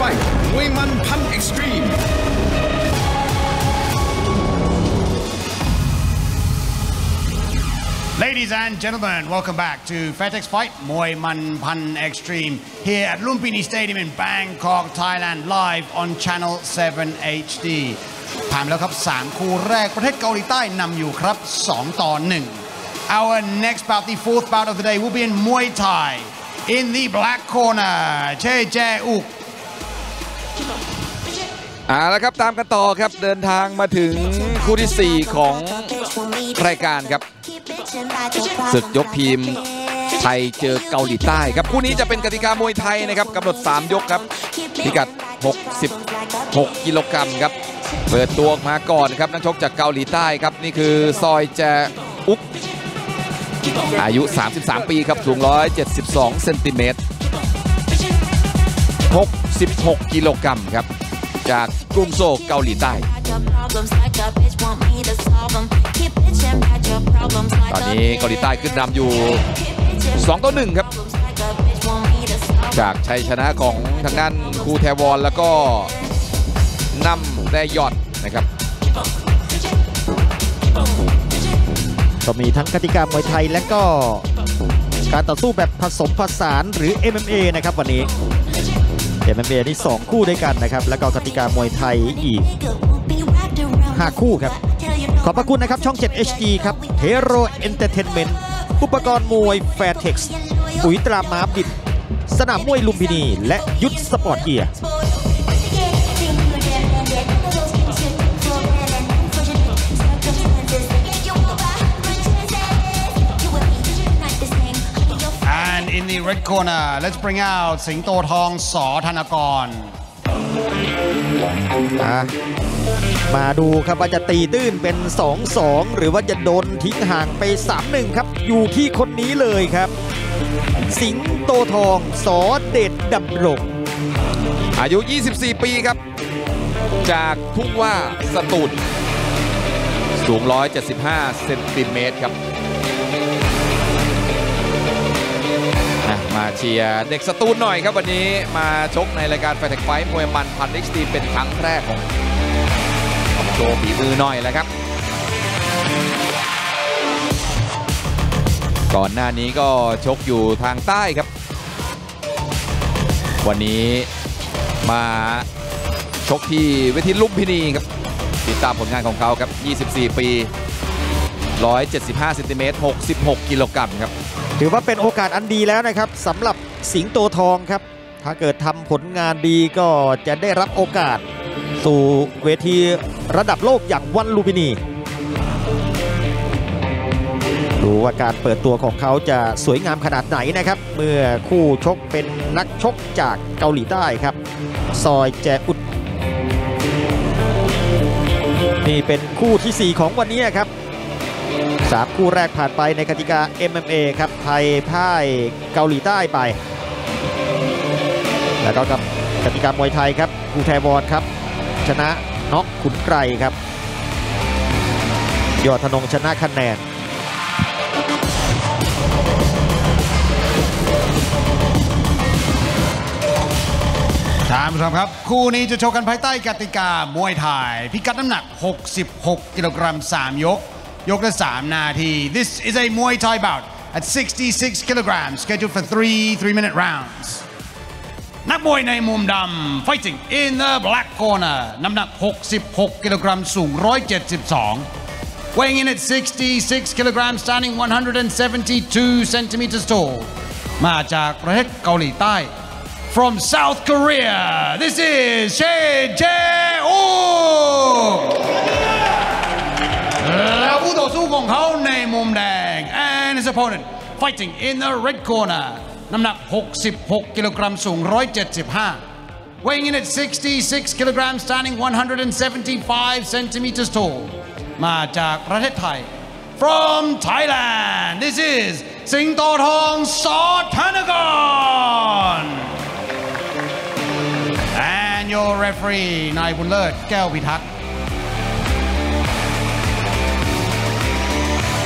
Fight มวยมันพัน Extreme Ladies and gentlemen, welcome back to FedEx Fight Muay Man Pan Extreme here at Lumpini Stadium in Bangkok, Thailand, live on Channel 7 HD ผ่านไปแล้วครับ3คู่แรกประเทศเกาหลีใต้นำอยู่ครับ2-1 Our next bout, the fourth bout of the day, will be in Muay Thai. In the black corner, Che Jae-uk. แล้วครับตามกันต่อครับเดินทางมาถึงคู่ที่4ของรายการครับศึกยกทีมไทยเจอเกาหลีใต้ครับคู่นี้จะเป็นกติกามวยไทยนะครับกำหนด3ยกครับพิกัด66กิโลกรัมครับเปิดตัวมาก่อนครับนักชกจากเกาหลีใต้ครับนี่คือซอยแจอุกอายุ33ปีครับสูง172เซนติเมตร66กิโลกรัมครับจากกรุงโซลเกาหลีใต้ตอนนี้เกาหลีใต้ขึ้นนำอยู่2-1ครับจากชัยชนะของทางด้านคูแทวอนแล้วก็นำแดยอดนะครับก็มีทั้งกติกามวยไทยและก็การต่อสู้แบบผสมผสานหรือ MMA นะครับวันนี้ MMA นี่2คู่ด้วยกันนะครับแล้วก็กติกามวยไทยอีก5คู่ครับขอบพระคุณนะครับช่อง 7 HD ครับ Hero Entertainment อุปกรณ์มวย Fairtex ปุ๋ยตราม้าบิดสนามมวยลุมพินีและยุทธสปอร์ตเกียร์ In the red corner, let's bring out สิงโตทองส.ธนากรมาดูครับว่าจะตีตื้นเป็น 2-2 หรือว่าจะโดนทิ้งห่างไป 3-1 ครับอยู่ที่คนนี้เลยครับสิงโตทองส.เดชดำรงอายุ24ปีครับจากทุ่งว่าสตูลสูง175เซนติเมตรครับมาเชียร์เด็กสตูลหน่อยครับวันนี้มาชกในรายการ FedEx Fight มวยมันพัน Extreme เป็นครั้งแรกของโชว์ฝีมือหน่อยแล้วครับก่อนหน้านี้ก็ชกอยู่ทางใต้ครับวันนี้มาชกที่เวทีลุมพินีครับติดตามผลงานของเขาครับ24ปี175เซนติเมตร66กิโลกรัมครับถือว่าเป็นโอกาสอันดีแล้วนะครับสำหรับสิงโตทองครับถ้าเกิดทำผลงานดีก็จะได้รับโอกาสสู่เวทีระดับโลกอย่างวันลุมพินีดูว่าการเปิดตัวของเขาจะสวยงามขนาดไหนนะครับเมื่อคู่ชกเป็นนักชกจากเกาหลีใต้ครับซอยแจอุดนี่เป็นคู่ที่4ของวันนี้ครับ3คู่แรกผ่านไปในกติกา MMA ครับไทยพ่ายเกาหลีใต้ไปแล้วก็กับกติกามวยไทยครับคูแทวอนครับชนะน็อกขุนไกรครับยอดธนงชนะคะแนนท่านผู้ชมครับคู่นี้จะโชว์กันภายใต้กติกามวยไทยพิกัดน้ำหนัก66กิโลกรัม3ยกยกละ3 นาที This is a Muay Thai bout at 66 kilograms scheduled for 3-minute rounds นักมวยในมุมดำ fighting in the black corner น้ำหนัก66กิโลกรัมสูง172 weighing in at 66 kilograms standing 172 centimeters tall มาจากประเทศเกาหลีใต้ from South Korea this is Che Jae-ukแล้วผู้ต่อสู้ของเขาในมุมแดง and his opponent fighting in the red corner น้ำหนัก66กิโลกรัมสูง175 weighing in at 66 kilograms standing 175 centimeters tall มาจากประเทศไทย from Thailand this is สิงโตทองส.ธนากร and your referee นายบุญเลิศแก้วพิทักษ์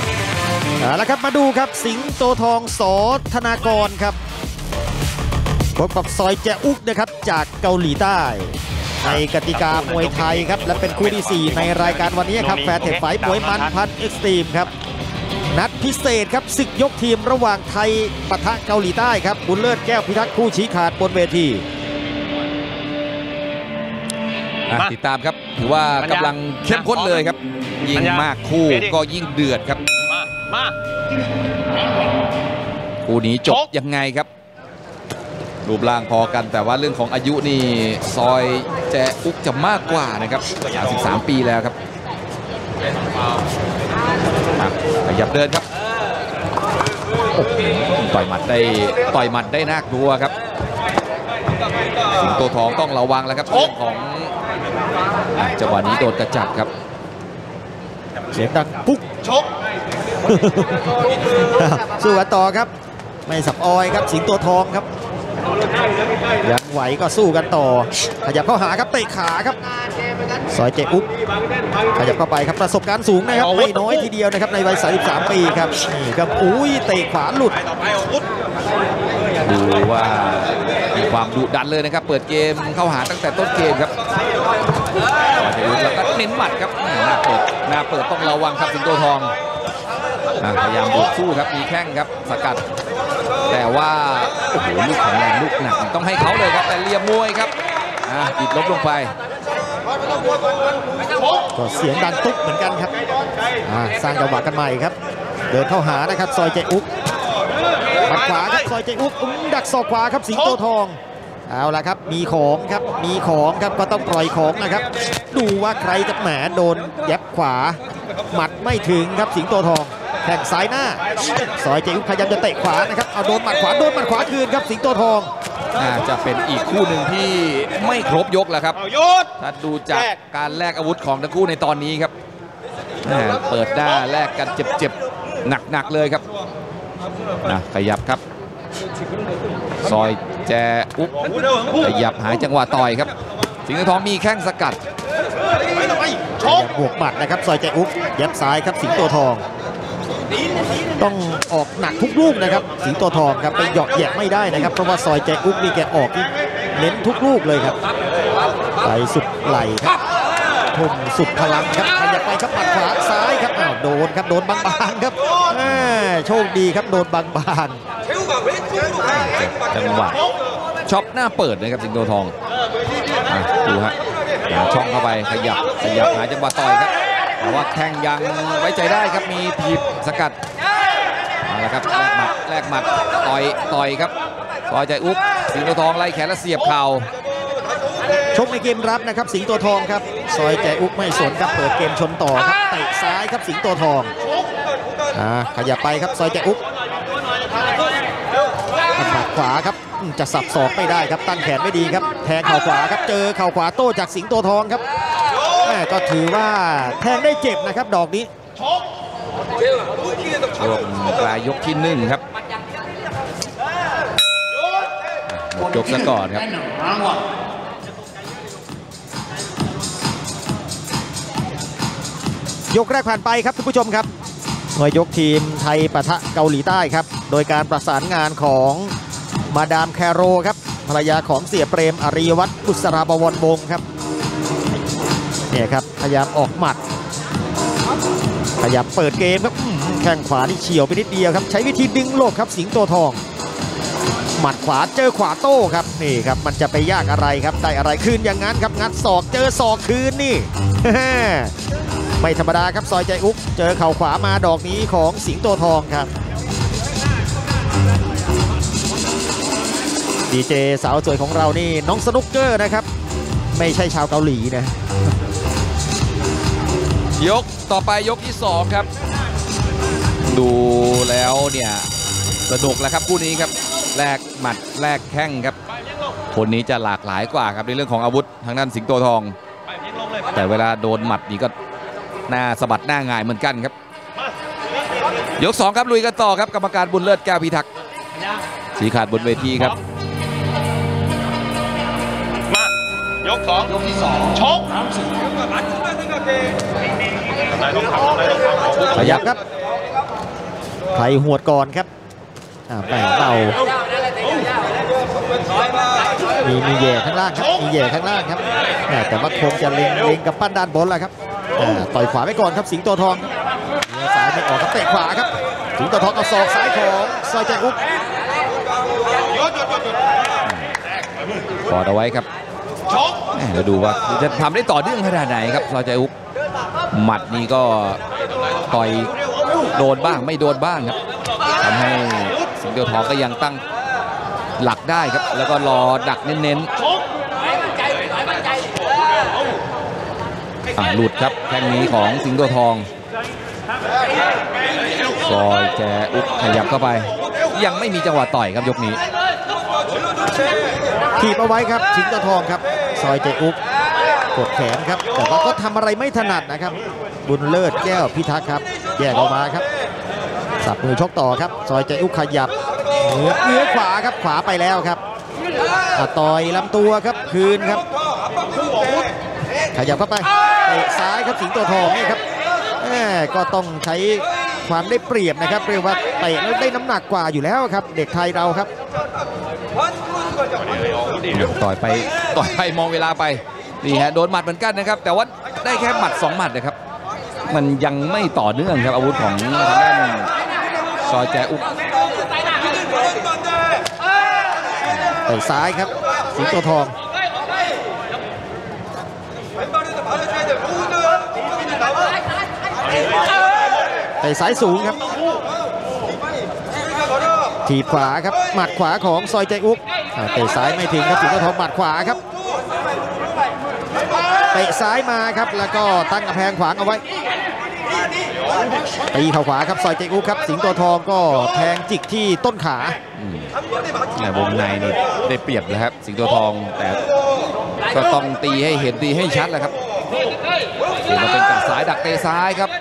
แล้วครับมาดูครับสิงโตทองส.ธนากรครับพบกับซอยแจอุกนะครับจากเกาหลีใต้ในกติกามวยไทยครับและเป็นคู่ที่ 4 ในรายการวันนี้ครับแฟร์เทคไฟท์มวยมันพันเอ็กซ์ตรีมครับนัดพิเศษครับศึกยกทีมระหว่างไทยปะทะเกาหลีใต้ครับบุญเลิศแก้วพิทักษ์คู่ชี้ขาดบนเวทีติดตามครับถือว่ากำลังเข้มข้นเลยครับยิ่งมากคู่ก็ยิ่งเดือดครับมาคู่นี้จบยังไงครับรูปร่างพอกันแต่ว่าเรื่องของอายุนี่ซอยแจอุกจะมากกว่านะครับ33 ปีแล้วครับขยับเดินครับต่อยหมัดได้น่ากลัวครับสิงโตทองต้องระวังแล้วครับเรื่องของจังหวะนี้โดนกระจับครับเสียงดังปุ๊กชกสู้กันต่อครับไม่สับออยครับสิงโตทองครับยังไหวก็สู้กันต่อขยับเข้าหาครับเตะขาครับซอยเจอุ๊บขยับเข้าไปครับประสบการณ์สูงนะครับไม่น้อยทีเดียวนะครับในวัย33 ปีครับนี่ครับอุ้ยเตะขวาหลุดดูว่ามีความดุดันเลยนะครับเปิดเกมเข้าหาตั้งแต่ต้นเกมครับแล้วก็เน้นหมัดครับหน้าเปิดต้องระวังครับสิงโตทองพยายามบุกสู้ครับมีแข้งครับสกัดแต่ว่าโอ้โหลูกแข็งแรงลูกหนักต้องให้เขาเลยครับแต่เหลี่ยมมวยครับติดลบลงไปก็เสียงดังตุ๊บเหมือนกันครับสร้างจังหวะกันใหม่ครับเดินเข้าหานะครับซอยเจอุ๊กหมัดขวาครับซอยเจอุ๊กดักศอกขวาครับสิงโตทองเอาละครับมีของครับก็ต้องปล่อยของนะครับดูว่าใครจะแหมโดนแย็บขวาหมัดไม่ถึงครับสิงโตทองแข่งซ้ายหน้าซอยเจอุ๊กพยายามจะเตะขวานะครับเอาโดนหมัดขวาคืนครับสิงโตทองจะเป็นอีกคู่หนึ่งที่ไม่ครบยกแล้วครับถ้าดูจากการแลกอาวุธของทั้งคู่ในตอนนี้ครับเปิดหน้าแลกกันเจ็บหนักเลยครับขยับครับซอยแจอุ๊บขยับหาจังหวะต่อยครับสิงโตทองมีแข้งสกัดบวกหมัดนะครับซอยแจอุ๊บยับซ้ายครับสิงโตทองต้องออกหนักทุกลูกนะครับสิงโตทองครับไปเหยาะแยะไม่ได้นะครับเพราะว่าซอยแจอุ๊บนี่แกออกเน้นทุกลูกเลยครับไปสุดไหล่ครับทุ่มสุดพลังครับขยับไปครับหมัดขวาซ้ายครับโดนครับโดนบางๆครับโชคดีครับโดนบางๆจังหวะช็อปหน้าเปิดนะครับสิงโตทองดูฮะช่องเข้าไปขยับหาจังหวะต่อยครับแต่ว่าแข้งยังไว้ใจได้ครับมีถีบสกัดอะไรครับแลกหมัดต่อยครับซอยใจอุ๊บสิงโตทองไล่แขนและเสียบเข่าชกในเกมรับนะครับสิงโตทองครับซอยใจอุ๊บไม่สนครับเปิดเกมชนต่อครับเตะซ้ายครับสิงโตทองขยับไปครับซอยใจอุ๊บหมัดขวาครับจะสับศอกไม่ได้ครับตั้งแขนไม่ดีครับแทงเข่าขวาครับเจอเข่าขวาโต้จากสิงโตทองครับก็ถือว่าแทงได้เจ็บนะครับดอกนี้ช่วงปลายยกที่1ครับยกซะก่อนครับยกแรกผ่านไปครับท่านผู้ชมครับหน่วยยกทีมไทยปะทะเกาหลีใต้ครับโดยการประสานงานของมาดามแคโรครับภรรยาของเสียเปรมอริยวัฒน์บุษราบวรวงศ์ครับเนี่ยครับพยายามออกหมัดพยายามเปิดเกมครับแข้งขวานี่เฉียวไปนิดเดียวครับใช้วิธีดึงโลกครับสิงโตทองหมัดขวาเจอขวาโต้ครับนี่ครับมันจะไปยากอะไรครับได้อะไรคืนอย่างนั้นครับงัดศอกเจอศอกคืนนี่ ไม่ธรรมดาครับซอยใจอุ๊บเจอเข่าขวามาดอกนี้ของสิงโตทองครับดีเจสาวสวยของเรานี่น้องสนุกเกอร์นะครับไม่ใช่ชาวเกาหลีนะยกต่อไปยกที่2ครับดูแล้วเนี่ยสนุกแล้วครับคู่นี้ครับแลกหมัดแลกแข้งครับคนนี้จะหลากหลายกว่าครับในเรื่องของอาวุธทางด้านสิงโตทองแต่เวลาโดนหมัดนี่ก็หน้าสะบัดหน้าหงายเหมือนกันครับยก2ครับลุยกันต่อครับกรรมการบุญเลิศแก้วพิทักษ์ชี้ขาดบนเวทีครับยก2ยกที่2ชกขยับครับไทยหวดก่อนครับแปะเบามีแย่ข้างล่างครับมีแย่ข้างล่างครับแต่ว่าคงจะเล็งกับปั้นด้านบนแหละครับต่อยขวาไปก่อนครับสิงห์โตทองซ้ายไม่ออกครับเตะขวาครับสิงห์โตทองเอาศอกซ้ายของซอยแจอุ๊บกอดเอาไว้ครับเดี๋ยวดูว่าจะทำได้ต่อเนื่องขนาดไหนครับซอยแจอุ๊บหมัดนี้ก็ต่อยโดนบ้างไม่โดนบ้างครับทำให้สิงห์โตทองก็ยังตั้งหลักได้ครับแล้วก็รอดักเน้นๆหลุดครับแข้งนี้ของสิงห์โตทองซอยแจอุ๊บขยับเข้าไปยังไม่มีจังหวะต่อยครับยกนี้ถีบเอาไว้ครับสิงห์โตทองครับซอยแจอุ๊บกดแขนครับแต่ว่าก็ทำอะไรไม่ถนัดนะครับบุญเลิศแก้วพิทักษ์ครับแยกออกมาครับสับมือชกต่อครับซอยแจอุ๊บขยับเนื้อขวาครับขวาไปแล้วครับต่อยลำตัวครับคืนครับขยับเข้าไปเตะซ้ายครับสิงห์โตทองนี่ครับก็ต้องใช้ความได้เปรียบนะครับเรียกว่าเตะแล้วได้น้ำหนักกว่าอยู่แล้วครับเด็กไทยเราครับต่อยไปมองเวลาไปนี่ฮะโดนหมัดเหมือนกันนะครับแต่ว่าได้แค่หมัด2หมัดนะครับมันยังไม่ต่อเนื่องครับอาวุธของทางด้านซอยแจอุ๊บเตะซ้ายครับสิงห์โตทองเตะซ้ายสูงครับถีบขวาครับหมัดขวาของซอยแจอุ๊บเตะซ้ายไม่ถึงครับสิงห์โตทองหมัดขวาครับเตะซ้ายมาครับแล้วก็ตั้งกำแพงขวางเอาไว้ตีเข่าขวาครับซอยแจอุ๊บครับสิงห์โตทองก็แทงจิกที่ต้นขาวงในนี่ได้เปรียบเลยครับสิงห์โตทองแต่ก็ต้องตีให้เห็นตีให้ชัดแหละครับดูมาเป็นกัดซ้ายดักเตะซ้ายครับ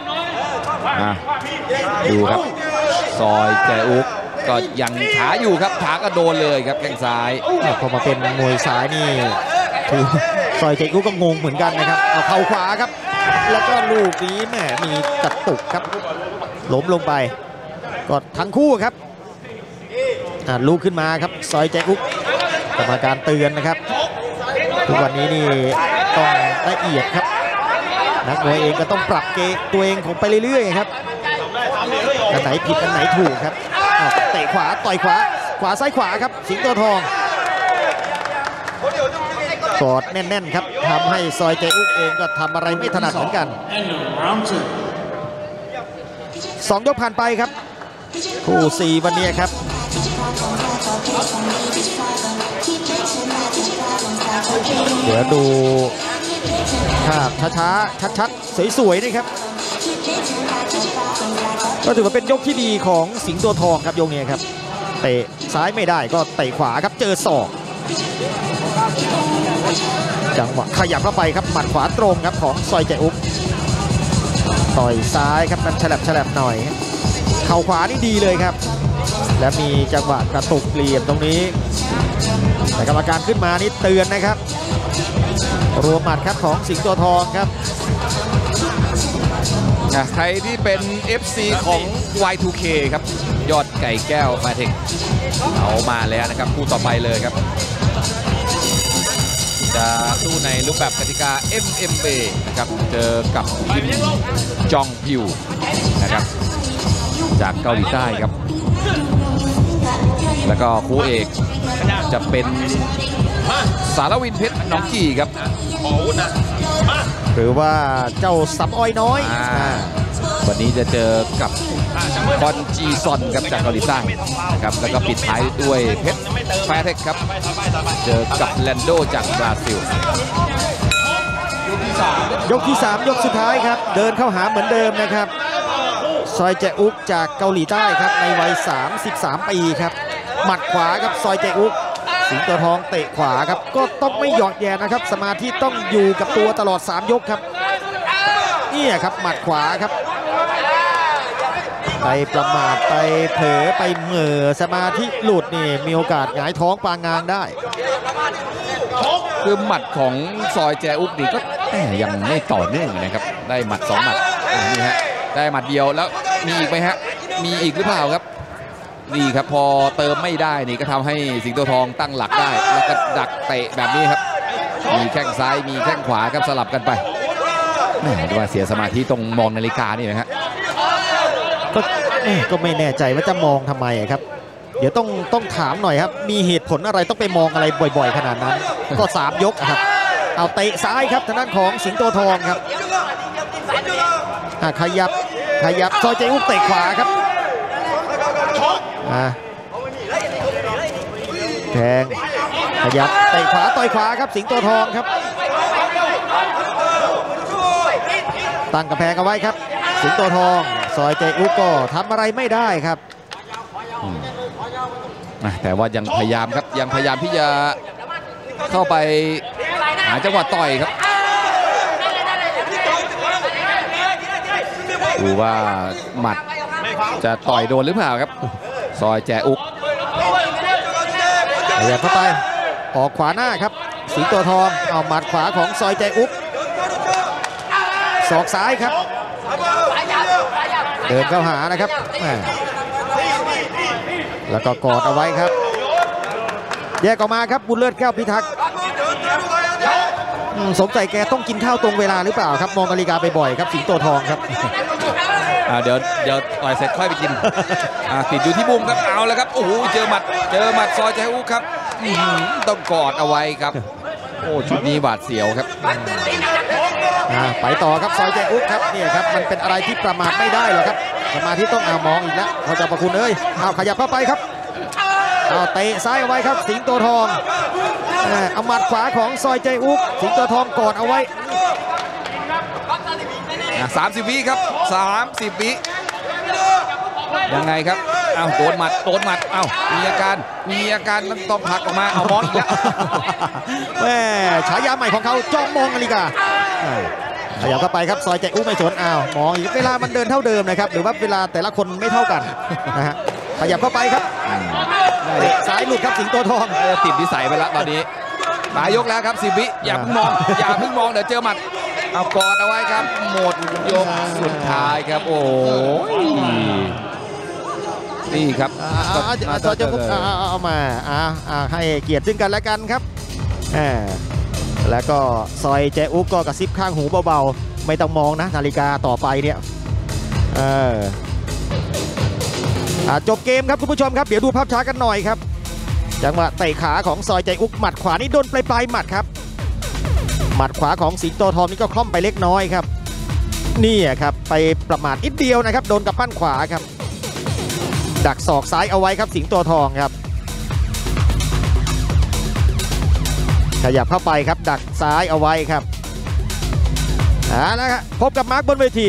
ดูครับซอยแจอุ๊บก็ยังขาอยู่ครับขาก็โดนเลยครับแข้งซ้ายพอมาเป็นมวยซ้ายนี่คือซอยแจอุ๊บก็งงเหมือนกันนะครับเอาเข่าขวาครับแล้วก็ลูกนี้แหมมีกระตุกครับล้มลงไปก็ทั้งคู่ครับลูกขึ้นมาครับซอยแจอุ๊บกรรมการเตือนนะครับทุกวันนี้นี่ต้องละเอียดครับนักมวยเองก็ต้องปรับเกมตัวเองของไปเรื่อยๆครับอันไหนผิดอันไหนถูกครับเตะขวาต่อยขวาซ้ายขวาครับสิงห์โตทองกอดแน่นๆครับทำให้ซอยแจอุ๊บเองก็ทำอะไรไม่ถนัดเหมือนกัน2 ยกผ่านไปครับคู่4วันนี้ครับเดี๋ยวดูภาพช้าๆชัดๆสวยๆนี่ครับก็ถือว่าเป็นยกที่ดีของสิงห์โตทองครับยกนี้ครับเตะซ้ายไม่ได้ก็เตะขวาครับเจอศอกจังหวะขยับเข้าไปครับหมัดขวาตรงครับของซอยแจอุ๊บต่อยซ้ายครับมันฉลับหน่อยเข่าขวานี่ดีเลยครับและมีจังหวะกระตุกเหลี่ยมตรงนี้แต่กรรมการขึ้นมานี่เตือนนะครับรวมหมัดครับของสิงห์โตทองครับใครที่เป็น FC ของ Y2K ครับยอดไก่แก้วมาเทคเอามาแล้วนะครับคู่ต่อไปเลยครับจะสู้ในรูปแบบกติกา MMA นะครับเจอกับคิมจองพิวนะครับจากเกาหลีใต้ครับแล้วก็คู่เอกจะเป็นสารวินเพชรหนองกี่ครับหรือว่าเจ้าสำอ้อยน้อยวันนี้จะเจอกับบอนจีซอนครับจากเกาหลีใต้นะครับแล้วก็ปิดท้ายด้วยเพชรแฟร์เทคครับเจอกับแลนโดจากบราซิลยกที่3ยกสุดท้ายครับเดินเข้าหาเหมือนเดิมนะครับซอยแจอุ๊บจากเกาหลีใต้ครับในวัย33 ปีครับหมัดขวาครับซอยแจอุ๊บสิงห์โตทองเตะขวาครับก็ต้องไม่หยอดแย่นะครับสมาธิต้องอยู่กับตัวตลอด3 ยกครับนี่ครับหมัดขวาครับไปประมาทไปเผลอไปเหม่อสมาธิหลุดนี่มีโอกาสหงายท้องปางงางได้คือหมัดของซอยแจอุ๊บนี่ก็ยังไม่ต่อเนื่องนะครับได้หมัด2 หมัดนี่ฮะได้หมัดเดียวแล้วมีอีกไหมฮะมีอีกหรือเปล่าครับนี่ครับพอเติมไม่ได้นี่ก็ทำให้สิงโตทองตั้งหลักได้แล้วก็ดักเตะแบบนี้ครับมีแข้งซ้ายมีแข้งขวาครับสลับกันไปแม่ดูว่าเสียสมาธิตรงมองนาฬิกานี่นะฮะก็ไม่แน่ใจว่าจะมองทำไมครับ เดี๋ยวต้องถามหน่อยครับ มีเหตุผลอะไรต้องไปมองอะไรบ่อยๆขนาดนั้น ก็3 ยกครับเอาเตะซ้ายครับทางด้านของสิงโตทองครับขยับซอยเจอุกเตะขวาครับแทงขยับเตะขวาต่อยขวาครับสิงโตทองครับตั้งกระแพงเอาไว้ครับสิงโตทองซอยเจอุกก็ทำอะไรไม่ได้ครับแต่ว่ายังพยายามครับยังพยายามที่จะเข้าไปหาจังหวะต่อยครับดูว่าหมัดจะต่อยโดนหรือเปล่าครับซอยแจอุกพยายามเข้าไปออกขวาหน้าครับสิงโตทองเอาหมัดขวาของซอยแจอุกศอกซ้ายครับเดินเข้าหานะครับแล้วก็กอดเอาไว้ครับแยกออกมาครับบุญเลิศแก้วพิทักษ์สงสัยแกต้องกินข้าวตรงเวลาหรือเปล่าครับมองนาฬิกาไปบ่อยครับสิงโตทองครับเดี๋ยวต่อยเสร็จค่อยไปกินติดอยู่ที่มุมครับเอาแล้วครับโอ้โหเจอหมัดซอยแจอุกครับต้องกอดเอาไว้ครับโอ้ชุดนี้บาดเสียวครับไปต่อครับซอยแจอุกครับเนี่ยครับมันเป็นอะไรที่ประมาทไม่ได้หรอกครับสมาธิต้องมองอีกแล้วเขาจะประคุณเอาขยับเข้าไปครับเอาเตะซ้ายเอาไว้ครับสิงโตทองเอาหมัดขวาของซอยแจอุกสิงโตทองกอดเอาไว้ 30 วิครับ30 วิยังไงครับเอาโดนหมัดเอามีอาการต้องผลักออกมาเอามองอีกแล้วแม่ฉายาใหม่ของเขาจ้องมองนาฬิกาขยับเข้าไปครับซอยแจอุกไม่สนมองอีกเวลามันเดินเท่าเดิมนะครับหรือว่าเวลาแต่ละคนไม่เท่ากันนะฮะขยับเข้าไปครับซ้ายหลุดครับสิงโตทองติดนิสัยไปแล้วตอนนี้ปลายยกแล้วครับ10 วิอย่าเพิ่งมองเดี๋ยวเจอหมัดเอากอดเอาไว้ครับหมดยกสุดท้ายครับโอ้ยนี่ครับซอยแจอุกเอามาให้เกียรติซึ่งกันและกันครับแล้วก็ซอยแจอุกก็กระซิบข้างหูเบาๆไม่ต้องมองนะนาฬิกาต่อไปเนี่ยจบเกมครับคุณผู้ชมครับเดี๋ยวดูภาพช้ากันหน่อยครับจังหวะเตะขาของซอยแจอุกหมัดขวานี่โดนปลายหมัดครับหมัดขวาของสิงโตทองนี่ก็คล่อมไปเล็กน้อยครับนี่ครับไปประมาทนิดเดียวนะครับโดนกับปั้นขวาครับดักศอกซ้ายเอาไว้ครับสิงโตทองครับขยับเข้าไปครับดักซ้ายเอาไว้ครับนะครับพบกับมาร์คบนเวที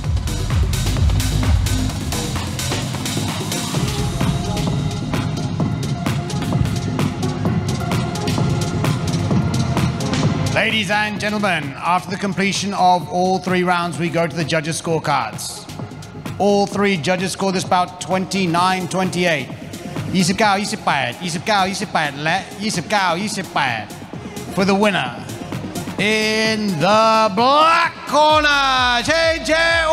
Ladies and gentlemen, after the completion of all 3 rounds, we go to the judges' scorecards. All 3 judges score this bout 29-28. 29-28, 29-28 และ 29-28 for the winner. In the black corner, J.J.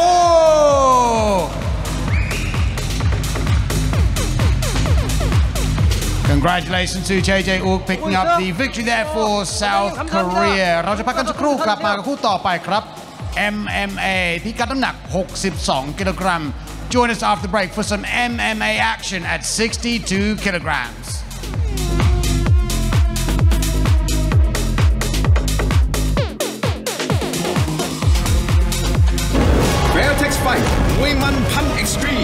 Congratulations to JJ Ook picking up the victory there for South Korea เราจะพักกันสักครู่กลับมากับคู่ต่อไปครับ MMA พิกัดน้ำหนัก62 กิโลกรัม Join us after the break for some MMA action at 62 kilograms. Fairtex Fight มวยมันพัน Extreme